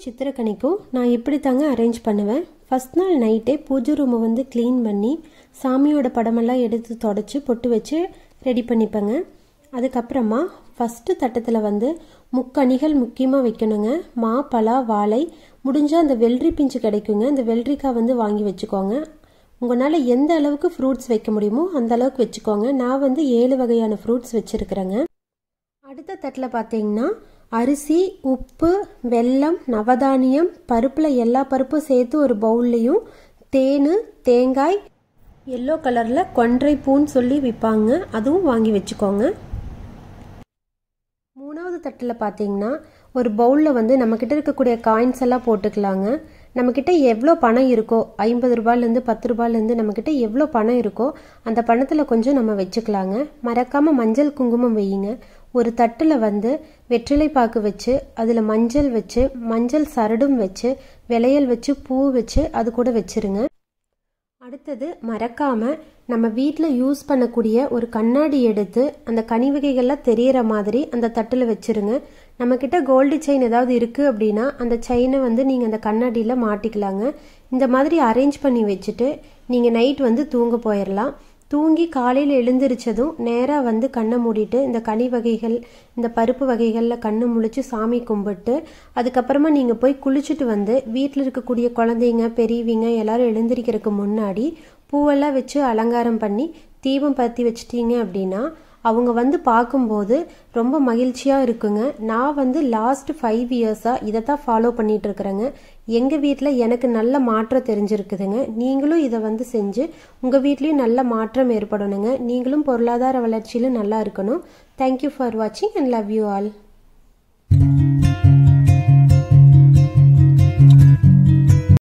சித்திரக்கனிக்கும் நான் இப்படி தாங்க அரேஞ்ச் பண்ணுவேன். ஃபர்ஸ்ட் நாள் நைட்டே பூஜை ரூமை வந்து க்ளீன் பண்ணி சாமியோட படமெல்லாம் எடுத்து தொடச்சி பொட்டு வச்சு ரெடி பண்ணிப்பேங்க. அதுக்கப்புறமா ஃபஸ்ட்டு தட்டத்தில் வந்து முக்கணிகள் முக்கியமாக வைக்கணுங்க. மா, பலா, வாழை, முடிஞ்சால் அந்த வெள்ளரி பிஞ்சு கிடைக்குங்க. அந்த வெள்ளரிக்காய் வந்து வாங்கி வச்சுக்கோங்க. உங்களால் எந்த அளவுக்கு ஃப்ரூட்ஸ் வைக்க முடியுமோ அந்த அளவுக்கு வச்சுக்கோங்க. நான் வந்து 7 வகையான ஃப்ரூட்ஸ் வச்சுருக்கிறேங்க. அடுத்த தட்டில் பார்த்தீங்கன்னா அரிசி, உப்பு, வெல்லம், நவதானியம், பருப்பில் எல்லா பருப்பும் சேர்த்து ஒரு பவுல்லையும் தேன், தேங்காய், எல்லோ கலரில் கொன்றை பூன்னு சொல்லி விற்பாங்க, அதுவும் வாங்கி வச்சுக்கோங்க. மூணாவது தட்டில் பார்த்தீங்கன்னா ஒரு பவுலில் வந்து நம்மக்கிட்ட இருக்கக்கூடிய காயின்ஸ் எல்லாம் போட்டுக்கலாங்க. நம்மக்கிட்ட எவ்வளோ பணம் இருக்கோ, 50 ரூபாயிலேருந்து 10 ரூபாயிலேருந்து நம்மக்கிட்ட எவ்வளோ பணம் இருக்கோ அந்த பணத்தில் கொஞ்சம் நம்ம வச்சுக்கலாங்க. மறக்காமல் மஞ்சள் குங்குமம் வையுங்க. ஒரு தட்டில் வந்து வெற்றிலை பாக்கு வச்சு அதில் மஞ்சள் வச்சு, மஞ்சள் சரடும் வச்சு, விளையல் வச்சு, பூ வச்சு அது கூட வச்சுருங்க. அடுத்தது மறக்காமல் நம்ம வீட்டில் யூஸ் பண்ணக்கூடிய ஒரு கண்ணாடி எடுத்து அந்த கனி வகைகள்லாம் தெரியற மாதிரி அந்த தட்டில் வச்சுருங்க. நம்மக்கிட்ட கோல்டு செயின் ஏதாவது இருக்குது அப்படின்னா அந்த செயினை வந்து நீங்கள் அந்த கண்ணாடியில் மாட்டிக்கலாங்க. இந்த மாதிரி அரேஞ்ச் பண்ணி வச்சுட்டு நீங்கள் நைட் வந்து தூங்க போயிடலாம். தூங்கி காலையில் எழுந்திரிச்சதும் நேராக வந்து கண்ணை மூடிட்டு இந்த கனி வகைகள், இந்த பருப்பு வகைகளில் கண்ணை முழிச்சு சாமி கும்பிட்டு அதுக்கப்புறமா நீங்கள் போய் குளிச்சுட்டு வந்து வீட்டில் இருக்கக்கூடிய குழந்தைங்க, பெரியவங்க எல்லாரும் எழுந்திரிக்கிறதுக்கு முன்னாடி பூவெல்லாம் வச்சு அலங்காரம் பண்ணி தீபம் பற்றி வச்சிட்டீங்க அப்படின்னா அவங்க வந்து பார்க்கும்போது ரொம்ப மகிழ்ச்சியாக இருக்குங்க. நான் வந்து லாஸ்ட் 5 இயர்ஸாக இதை தான் ஃபாலோ பண்ணிட்டு இருக்கிறேங்க. எங்கள் வீட்டில் எனக்கு நல்ல மாற்றம் தெரிஞ்சிருக்குதுங்க. நீங்களும் இதை வந்து செஞ்சு உங்கள் வீட்லேயும் நல்ல மாற்றம் ஏற்படணுங்க. நீங்களும் பொருளாதார வளர்ச்சியில் நல்லா இருக்கணும். தேங்க்யூ ஃபார் வாட்சிங் அண்ட் லவ் யூ ஆல்.